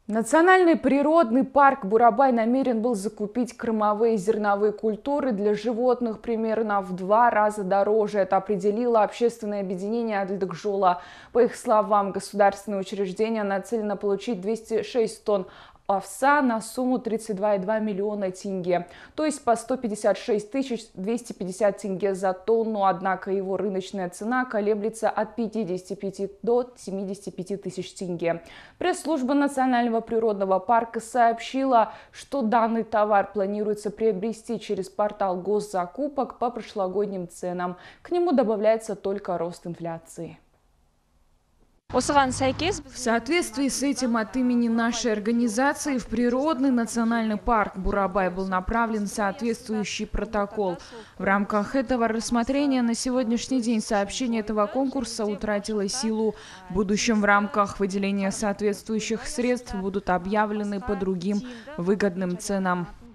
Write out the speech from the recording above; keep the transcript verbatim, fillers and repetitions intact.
Национальный природный парк Бурабай намерен был закупить кормовые зерновые культуры для животных примерно в два раза дороже. Это определило общественное объединение Альдыкжола. По их словам, государственное учреждение нацелено получить двести шесть тонн овса на сумму тридцать два и две миллиона тенге, то есть по сто пятьдесят шесть тысяч двести пятьдесят тенге за тонну, однако его рыночная цена колеблется от пятидесяти пяти до семидесяти пяти тысяч тенге. Пресс-служба Национального природного парка сообщила, что данный товар планируется приобрести через портал госзакупок по прошлогодним ценам. К нему добавляется только рост инфляции. В соответствии с этим от имени нашей организации в природный национальный парк Бурабай был направлен соответствующий протокол. В рамках этого рассмотрения на сегодняшний день сообщение этого конкурса утратило силу. В будущем в рамках выделения соответствующих средств будут объявлены по другим выгодным ценам.